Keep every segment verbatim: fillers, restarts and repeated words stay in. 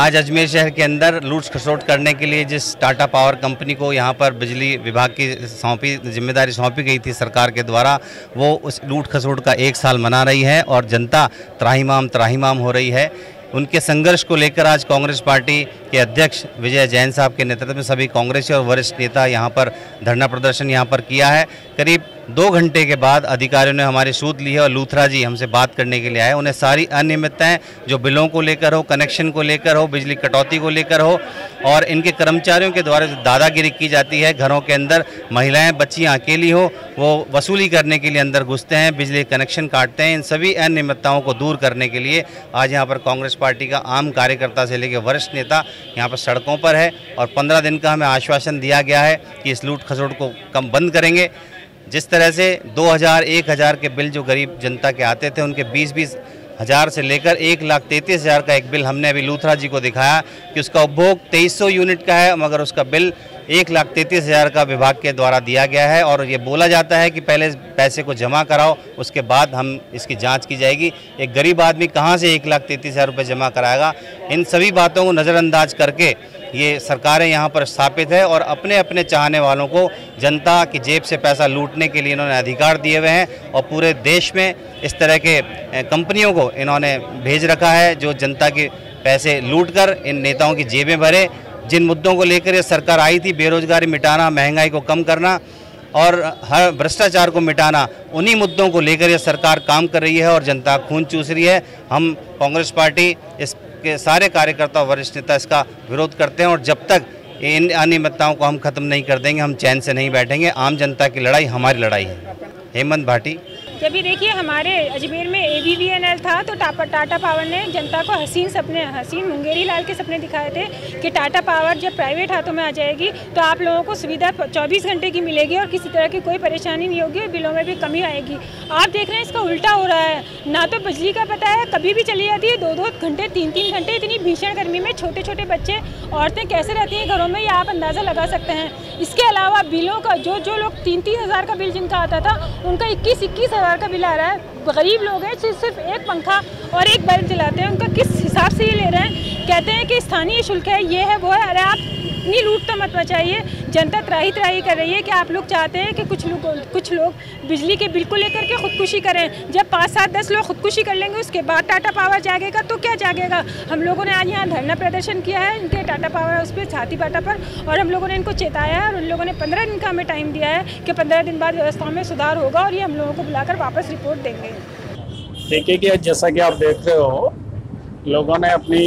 आज अजमेर शहर के अंदर लूट खसोट करने के लिए जिस टाटा पावर कंपनी को यहाँ पर बिजली विभाग की सौंपी जिम्मेदारी सौंपी गई थी सरकार के द्वारा, वो उस लूट खसोट का एक साल मना रही है और जनता त्राहिमाम त्राहिमाम हो रही है। उनके संघर्ष को लेकर आज कांग्रेस पार्टी के अध्यक्ष विजय जैन साहब के नेतृत्व में सभी कांग्रेसी और वरिष्ठ नेता यहाँ पर धरना प्रदर्शन यहाँ पर किया है। करीब दो घंटे के बाद अधिकारियों ने हमारी सूद ली है और लूथरा जी हमसे बात करने के लिए आए। उन्हें सारी अनियमितताएं जो बिलों को लेकर हो, कनेक्शन को लेकर हो, बिजली कटौती को लेकर हो और इनके कर्मचारियों के द्वारा जो दादागिरी की जाती है, घरों के अंदर महिलाएं बच्चियां अकेली हो, वो वसूली करने के लिए अंदर घुसते हैं, बिजली कनेक्शन काटते हैं। इन सभी अनियमितताओं को दूर करने के लिए आज यहाँ पर कांग्रेस पार्टी का आम कार्यकर्ता से लेकर वरिष्ठ नेता यहाँ पर सड़कों पर है और पंद्रह दिन का हमें आश्वासन दिया गया है कि इस लूट खसोट को कम बंद करेंगे। जिस तरह से दो हज़ार एक हज़ार के बिल जो गरीब जनता के आते थे, उनके बीस बीस हज़ार से लेकर एक लाख तैंतीस हज़ार का एक बिल हमने अभी लूथरा जी को दिखाया कि उसका उपभोग तेईस सौ यूनिट का है, मगर उसका बिल एक लाख तैंतीस हज़ार का विभाग के द्वारा दिया गया है। और ये बोला जाता है कि पहले पैसे को जमा कराओ, उसके बाद हम इसकी जांच की जाएगी। एक गरीब आदमी कहाँ से एक लाख तैंतीस हज़ार रुपये जमा कराएगा? इन सभी बातों को नज़रअंदाज करके ये सरकारें यहाँ पर स्थापित है और अपने अपने चाहने वालों को जनता की जेब से पैसा लूटने के लिए इन्होंने अधिकार दिए हुए हैं और पूरे देश में इस तरह के कंपनियों को इन्होंने भेज रखा है जो जनता के पैसे लूटकर इन नेताओं की जेबें भरे। जिन मुद्दों को लेकर ये सरकार आई थी, बेरोजगारी मिटाना, महंगाई को कम करना और हर भ्रष्टाचार को मिटाना, उन्हीं मुद्दों को लेकर ये सरकार काम कर रही है और जनता खून चूस रही है। हम कांग्रेस पार्टी इसके सारे कार्यकर्ता और वरिष्ठ नेता इसका विरोध करते हैं और जब तक इन अनियमितताओं को हम खत्म नहीं कर देंगे, हम चैन से नहीं बैठेंगे। आम जनता की लड़ाई हमारी लड़ाई है। हेमंत भाटी। जब भी देखिए हमारे अजमेर में A B V N L था तो टाटा टाटा पावर ने जनता को हसीन सपने हसीन मुंगेरी लाल के सपने दिखाए थे कि टाटा पावर जब प्राइवेट हाथों में आ जाएगी तो आप लोगों को सुविधा चौबीस घंटे की मिलेगी और किसी तरह की कोई परेशानी नहीं होगी और बिलों में भी कमी आएगी। आप देख रहे हैं इसका उल्टा हो रहा है। ना तो बिजली का पता है, कभी भी चली जाती है, दो दो घंटे तीन तीन घंटे। इतनी भीषण गर्मी में छोटे छोटे बच्चे औरतें कैसे रहती हैं घरों में, ये आप अंदाज़ा लगा सकते हैं। इसके अलावा बिलों का जो जो लोग तीन तीन हज़ार का बिल जिनका आता था, उनका इक्कीस इक्कीस हज़ार का बिल आ रहा है। गरीब लोग हैं, सिर्फ एक पंखा और एक बल्ब जलाते हैं, उनका किस हिसाब से ये ले रहे हैं? कहते हैं कि स्थानीय शुल्क है, ये है वो है। अरे आप इतनी लूट तो मत मचाइए। जनता त्राही त्राही कर रही है कि आप लोग चाहते हैं कि कुछ लोग कुछ लोग बिजली के बिल को लेकर के खुदकुशी करें। जब पाँच सात दस लोग खुदकुशी कर लेंगे उसके बाद टाटा पावर जागेगा तो क्या जागेगा? हम लोगों ने आज यहाँ धरना प्रदर्शन किया है इनके टाटा पावर हाउस पे, छाती पाटा पर, और हम लोगों ने इनको चेताया है और उन लोगों ने पंद्रह दिन का हमें टाइम दिया है कि पंद्रह दिन बाद व्यवस्था में सुधार होगा और ये हम लोगों को बुलाकर वापस रिपोर्ट देंगे। देखिए कि जैसा कि आप देख रहे हो, लोगों ने अपनी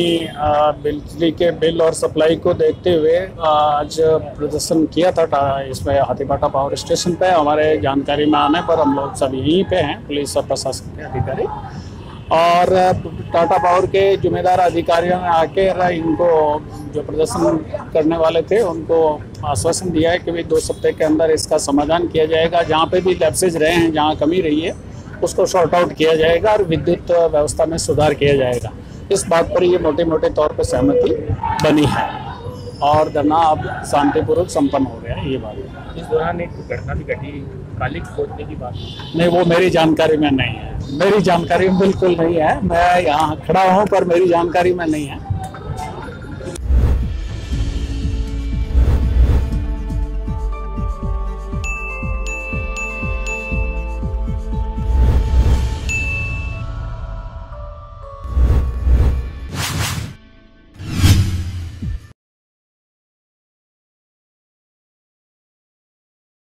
बिजली के बिल और सप्लाई को देखते हुए आज प्रदर्शन किया था इसमें हाथीपाटा पावर स्टेशन पे। हमारे जानकारी में आने पर हम लोग सब यहीं पे हैं, पुलिस और प्रशासन के अधिकारी, और टाटा पावर के जिम्मेदार अधिकारियों ने आकर इनको जो प्रदर्शन करने वाले थे उनको आश्वासन दिया है कि भाई दो सप्ताह के अंदर इसका समाधान किया जाएगा। जहाँ पे भी लैप्सेज रहे हैं, जहाँ कमी रही है, उसको सॉर्ट आउट किया जाएगा और विद्युत व्यवस्था में सुधार किया जाएगा। इस बात पर ये मोटे मोटे तौर पर सहमति बनी है और धरना अब शांतिपूर्वक संपन्न हो गया है। ये बात इस दौरान एक घटना भी घटी, कालिक खोदने की बात नहीं, वो मेरी जानकारी में नहीं है। मेरी जानकारी में बिल्कुल नहीं है। मैं यहाँ खड़ा हूँ पर मेरी जानकारी में नहीं है।